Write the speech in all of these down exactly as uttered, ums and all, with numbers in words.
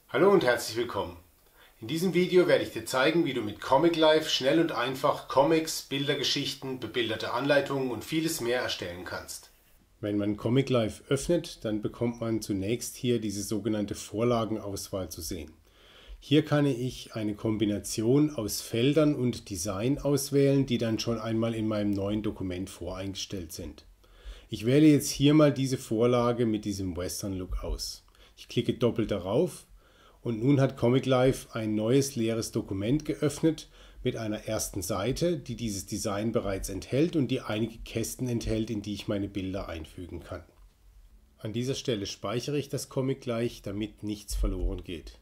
Hallo und herzlich willkommen. In diesem Video werde ich dir zeigen, wie du mit Comic Life schnell und einfach Comics, Bildergeschichten, bebilderte Anleitungen und vieles mehr erstellen kannst. Wenn man Comic Life öffnet, dann bekommt man zunächst hier diese sogenannte Vorlagenauswahl zu sehen. Hier kann ich eine Kombination aus Feldern und Design auswählen, die dann schon einmal in meinem neuen Dokument voreingestellt sind. Ich wähle jetzt hier mal diese Vorlage mit diesem Western Look aus. Ich klicke doppelt darauf. Und nun hat Comic Life ein neues leeres Dokument geöffnet mit einer ersten Seite, die dieses Design bereits enthält und die einige Kästen enthält, in die ich meine Bilder einfügen kann. An dieser Stelle speichere ich das Comic gleich, damit nichts verloren geht.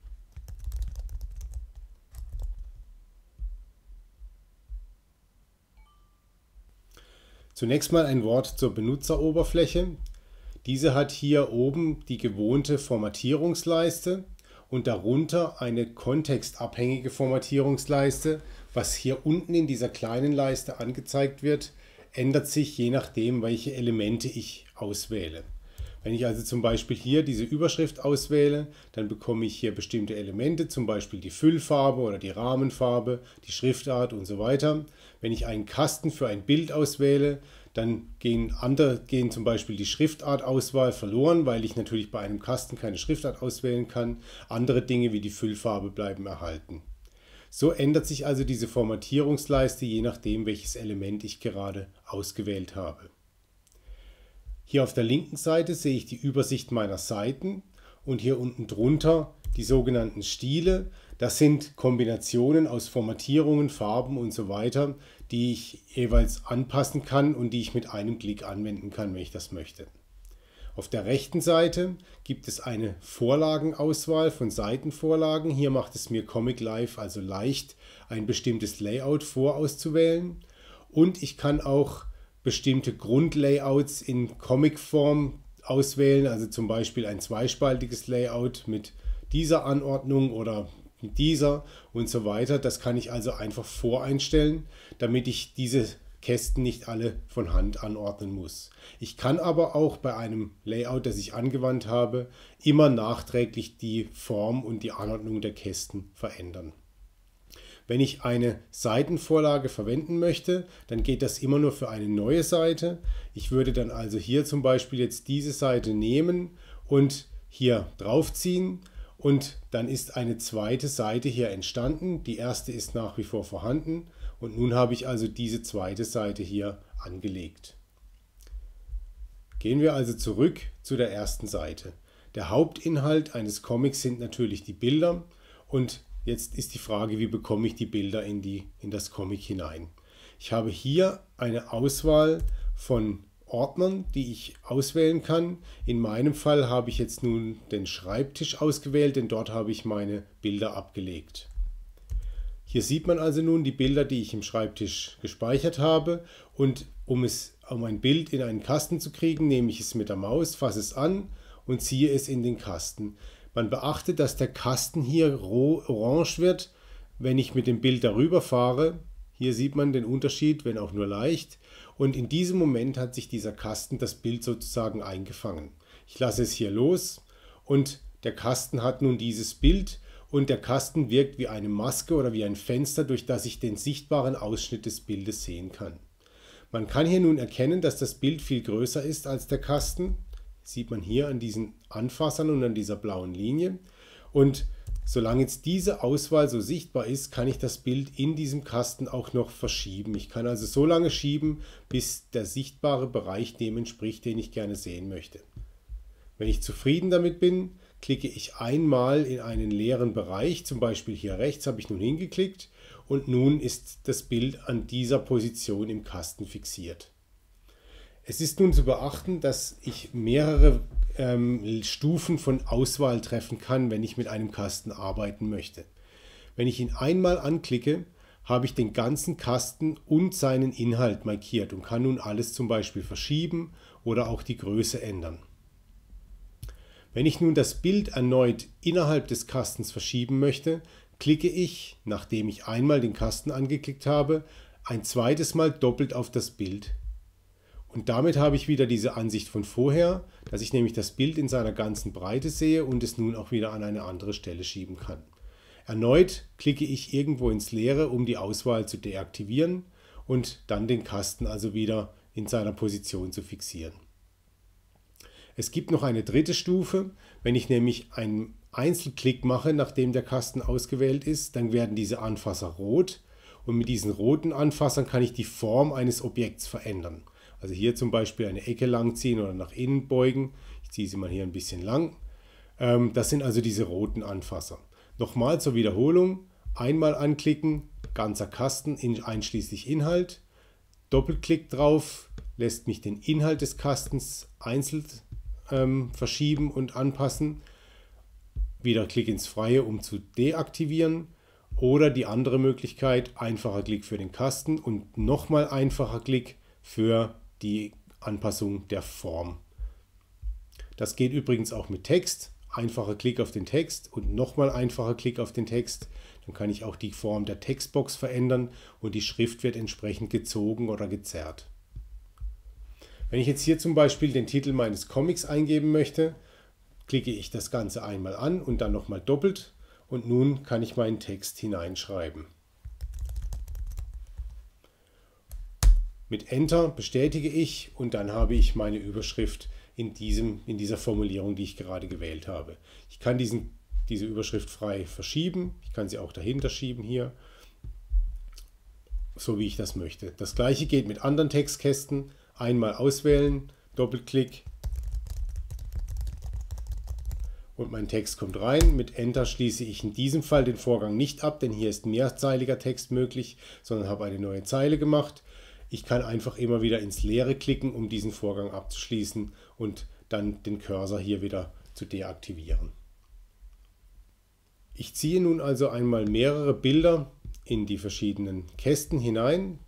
Zunächst mal ein Wort zur Benutzeroberfläche. Diese hat hier oben die gewohnte Formatierungsleiste und darunter eine kontextabhängige Formatierungsleiste. Was hier unten in dieser kleinen Leiste angezeigt wird, ändert sich je nachdem, welche Elemente ich auswähle. Wenn ich also zum Beispiel hier diese Überschrift auswähle, dann bekomme ich hier bestimmte Elemente, zum Beispiel die Füllfarbe oder die Rahmenfarbe, die Schriftart und so weiter. Wenn ich einen Kasten für ein Bild auswähle, dann gehen, andere, gehen zum Beispiel die Schriftartauswahl verloren, weil ich natürlich bei einem Kasten keine Schriftart auswählen kann. Andere Dinge wie die Füllfarbe bleiben erhalten. So ändert sich also diese Formatierungsleiste, je nachdem, welches Element ich gerade ausgewählt habe. Hier auf der linken Seite sehe ich die Übersicht meiner Seiten und hier unten drunter die sogenannten Stile. Das sind Kombinationen aus Formatierungen, Farben und so weiter, die ich jeweils anpassen kann und die ich mit einem Klick anwenden kann, wenn ich das möchte. Auf der rechten Seite gibt es eine Vorlagenauswahl von Seitenvorlagen. Hier macht es mir Comic Life also leicht, ein bestimmtes Layout vorauszuwählen. Und ich kann auch bestimmte Grundlayouts in Comicform auswählen, also zum Beispiel ein zweispaltiges Layout mit dieser Anordnung oder mit dieser und so weiter. Das kann ich also einfach voreinstellen, damit ich diese Kästen nicht alle von Hand anordnen muss. Ich kann aber auch bei einem Layout, das ich angewandt habe, immer nachträglich die Form und die Anordnung der Kästen verändern. Wenn ich eine Seitenvorlage verwenden möchte, dann geht das immer nur für eine neue Seite. Ich würde dann also hier zum Beispiel jetzt diese Seite nehmen und hier draufziehen und dann ist eine zweite Seite hier entstanden. Die erste ist nach wie vor vorhanden und nun habe ich also diese zweite Seite hier angelegt. Gehen wir also zurück zu der ersten Seite. Der Hauptinhalt eines Comics sind natürlich die Bilder und jetzt ist die Frage, wie bekomme ich die Bilder in, die, in das Comic hinein. Ich habe hier eine Auswahl von Ordnern, die ich auswählen kann. In meinem Fall habe ich jetzt nun den Schreibtisch ausgewählt, denn dort habe ich meine Bilder abgelegt. Hier sieht man also nun die Bilder, die ich im Schreibtisch gespeichert habe. Und um, es, um ein Bild in einen Kasten zu kriegen, nehme ich es mit der Maus, fasse es an und ziehe es in den Kasten. Man beachte, dass der Kasten hier roh orange wird, wenn ich mit dem Bild darüber fahre. Hier sieht man den Unterschied, wenn auch nur leicht. Und in diesem Moment hat sich dieser Kasten das Bild sozusagen eingefangen. Ich lasse es hier los und der Kasten hat nun dieses Bild und der Kasten wirkt wie eine Maske oder wie ein Fenster, durch das ich den sichtbaren Ausschnitt des Bildes sehen kann. Man kann hier nun erkennen, dass das Bild viel größer ist als der Kasten. Sieht man hier an diesen Anfassern und an dieser blauen Linie. Und solange jetzt diese Auswahl so sichtbar ist, kann ich das Bild in diesem Kasten auch noch verschieben. Ich kann also so lange schieben, bis der sichtbare Bereich dem entspricht, den ich gerne sehen möchte. Wenn ich zufrieden damit bin, klicke ich einmal in einen leeren Bereich, zum Beispiel hier rechts habe ich nun hingeklickt und nun ist das Bild an dieser Position im Kasten fixiert. Es ist nun zu beachten, dass ich mehrere ähm, Stufen von Auswahl treffen kann, wenn ich mit einem Kasten arbeiten möchte. Wenn ich ihn einmal anklicke, habe ich den ganzen Kasten und seinen Inhalt markiert und kann nun alles zum Beispiel verschieben oder auch die Größe ändern. Wenn ich nun das Bild erneut innerhalb des Kastens verschieben möchte, klicke ich, nachdem ich einmal den Kasten angeklickt habe, ein zweites Mal doppelt auf das Bild. Und damit habe ich wieder diese Ansicht von vorher, dass ich nämlich das Bild in seiner ganzen Breite sehe und es nun auch wieder an eine andere Stelle schieben kann. Erneut klicke ich irgendwo ins Leere, um die Auswahl zu deaktivieren und dann den Kasten also wieder in seiner Position zu fixieren. Es gibt noch eine dritte Stufe. Wenn ich nämlich einen Einzelklick mache, nachdem der Kasten ausgewählt ist, dann werden diese Anfasser rot und mit diesen roten Anfassern kann ich die Form eines Objekts verändern. Also hier zum Beispiel eine Ecke langziehen oder nach innen beugen. Ich ziehe sie mal hier ein bisschen lang. Das sind also diese roten Anfasser. Nochmal zur Wiederholung. Einmal anklicken, ganzer Kasten einschließlich Inhalt. Doppelklick drauf, lässt mich den Inhalt des Kastens einzeln ähm, verschieben und anpassen. Wieder Klick ins Freie, um zu deaktivieren. Oder die andere Möglichkeit, einfacher Klick für den Kasten und nochmal einfacher Klick für die Anpassung der Form. Das geht übrigens auch mit Text. Einfacher Klick auf den Text und nochmal einfacher Klick auf den Text. Dann kann ich auch die Form der Textbox verändern und die Schrift wird entsprechend gezogen oder gezerrt. Wenn ich jetzt hier zum Beispiel den Titel meines Comics eingeben möchte, klicke ich das Ganze einmal an und dann nochmal doppelt und nun kann ich meinen Text hineinschreiben. Mit Enter bestätige ich und dann habe ich meine Überschrift in, diesem, in dieser Formulierung, die ich gerade gewählt habe. Ich kann diesen, diese Überschrift frei verschieben, ich kann sie auch dahinter schieben hier, so wie ich das möchte. Das gleiche geht mit anderen Textkästen. Einmal auswählen, Doppelklick und mein Text kommt rein. Mit Enter schließe ich in diesem Fall den Vorgang nicht ab, denn hier ist mehrzeiliger Text möglich, sondern habe eine neue Zeile gemacht. Ich kann einfach immer wieder ins Leere klicken, um diesen Vorgang abzuschließen und dann den Cursor hier wieder zu deaktivieren. Ich ziehe nun also einmal mehrere Bilder in die verschiedenen Kästen hinein,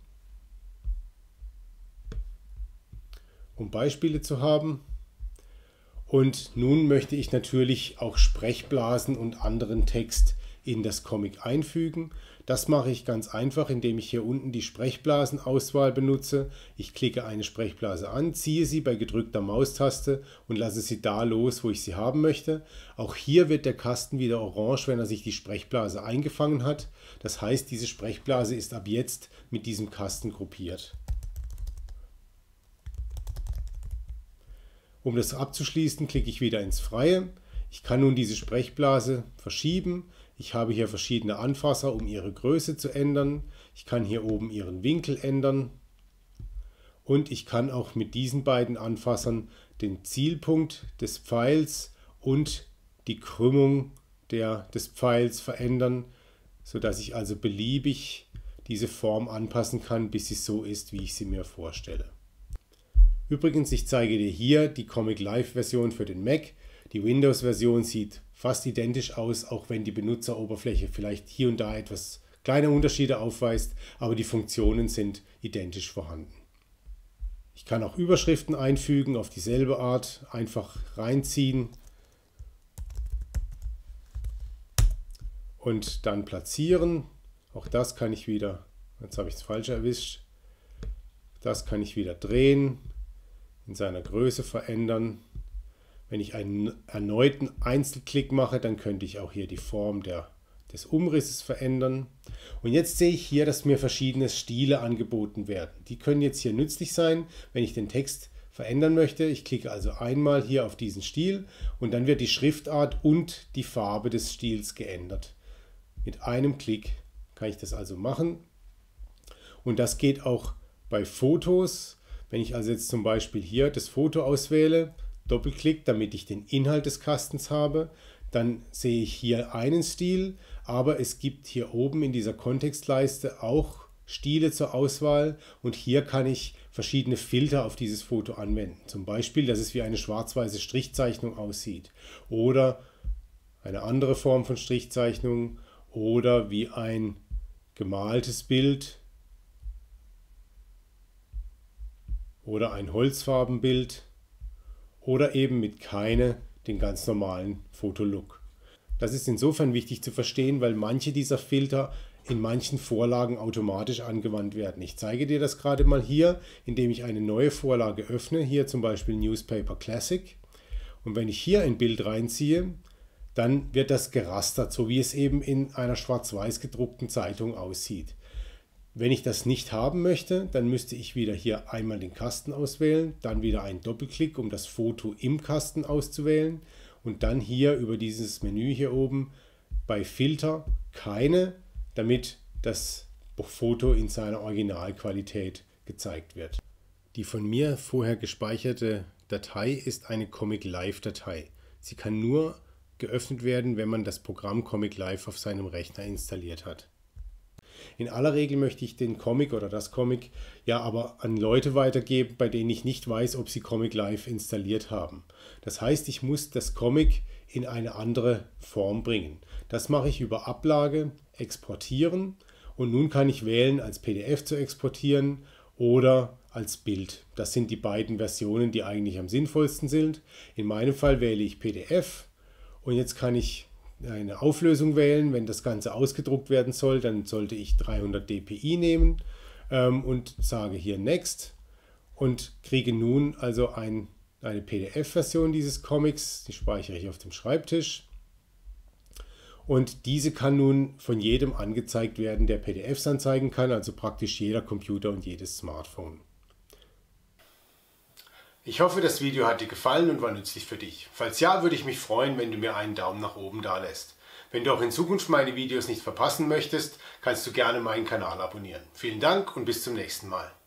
um Beispiele zu haben. Und nun möchte ich natürlich auch Sprechblasen und anderen Text in das Comic einfügen. Das mache ich ganz einfach, indem ich hier unten die Sprechblasenauswahl benutze. Ich klicke eine Sprechblase an, ziehe sie bei gedrückter Maustaste und lasse sie da los, wo ich sie haben möchte. Auch hier wird der Kasten wieder orange, wenn er sich die Sprechblase eingefangen hat. Das heißt, diese Sprechblase ist ab jetzt mit diesem Kasten gruppiert. Um das abzuschließen, klicke ich wieder ins Freie. Ich kann nun diese Sprechblase verschieben. Ich habe hier verschiedene Anfasser, um ihre Größe zu ändern. Ich kann hier oben ihren Winkel ändern. Und ich kann auch mit diesen beiden Anfassern den Zielpunkt des Pfeils und die Krümmung der, des Pfeils verändern, sodass ich also beliebig diese Form anpassen kann, bis sie so ist, wie ich sie mir vorstelle. Übrigens, ich zeige dir hier die Comic Live Version für den Mac. Die Windows-Version sieht fast identisch aus, auch wenn die Benutzeroberfläche vielleicht hier und da etwas kleine Unterschiede aufweist, aber die Funktionen sind identisch vorhanden. Ich kann auch Überschriften einfügen auf dieselbe Art, einfach reinziehen und dann platzieren. Auch das kann ich wieder, jetzt habe ich es falsch erwischt, das kann ich wieder drehen, in seiner Größe verändern. Wenn ich einen erneuten Einzelklick mache, dann könnte ich auch hier die Form der, des Umrisses verändern. Und jetzt sehe ich hier, dass mir verschiedene Stile angeboten werden. Die können jetzt hier nützlich sein, wenn ich den Text verändern möchte. Ich klicke also einmal hier auf diesen Stil und dann wird die Schriftart und die Farbe des Stils geändert. Mit einem Klick kann ich das also machen. Und das geht auch bei Fotos. Wenn ich also jetzt zum Beispiel hier das Foto auswähle, Doppelklick, damit ich den Inhalt des Kastens habe, dann sehe ich hier einen Stil, aber es gibt hier oben in dieser Kontextleiste auch Stile zur Auswahl und hier kann ich verschiedene Filter auf dieses Foto anwenden. Zum Beispiel, dass es wie eine schwarz-weiße Strichzeichnung aussieht oder eine andere Form von Strichzeichnung oder wie ein gemaltes Bild oder ein Holzfarbenbild oder eben mit keine den ganz normalen Fotolook. Das ist insofern wichtig zu verstehen, weil manche dieser Filter in manchen Vorlagen automatisch angewandt werden. Ich zeige dir das gerade mal hier, indem ich eine neue Vorlage öffne, hier zum Beispiel Newspaper Classic. Und wenn ich hier ein Bild reinziehe, dann wird das gerastert, so wie es eben in einer schwarz-weiß gedruckten Zeitung aussieht. Wenn ich das nicht haben möchte, dann müsste ich wieder hier einmal den Kasten auswählen, dann wieder einen Doppelklick, um das Foto im Kasten auszuwählen und dann hier über dieses Menü hier oben bei Filter keine, damit das Foto in seiner Originalqualität gezeigt wird. Die von mir vorher gespeicherte Datei ist eine Comic Live Datei. Sie kann nur geöffnet werden, wenn man das Programm Comic Live auf seinem Rechner installiert hat. In aller Regel möchte ich den Comic oder das Comic ja aber an Leute weitergeben, bei denen ich nicht weiß, ob sie Comic Live installiert haben. Das heißt, ich muss das Comic in eine andere Form bringen. Das mache ich über Ablage, Exportieren und nun kann ich wählen, als P D F zu exportieren oder als Bild. Das sind die beiden Versionen, die eigentlich am sinnvollsten sind. In meinem Fall wähle ich P D F und jetzt kann ich eine Auflösung wählen. Wenn das Ganze ausgedruckt werden soll, dann sollte ich dreihundert dpi nehmen ähm, und sage hier Next und kriege nun also ein, eine P D F-Version dieses Comics. Die speichere ich auf dem Schreibtisch und diese kann nun von jedem angezeigt werden, der P D Fs anzeigen kann, also praktisch jeder Computer und jedes Smartphone. Ich hoffe, das Video hat dir gefallen und war nützlich für dich. Falls ja, würde ich mich freuen, wenn du mir einen Daumen nach oben da lässt. Wenn du auch in Zukunft meine Videos nicht verpassen möchtest, kannst du gerne meinen Kanal abonnieren. Vielen Dank und bis zum nächsten Mal.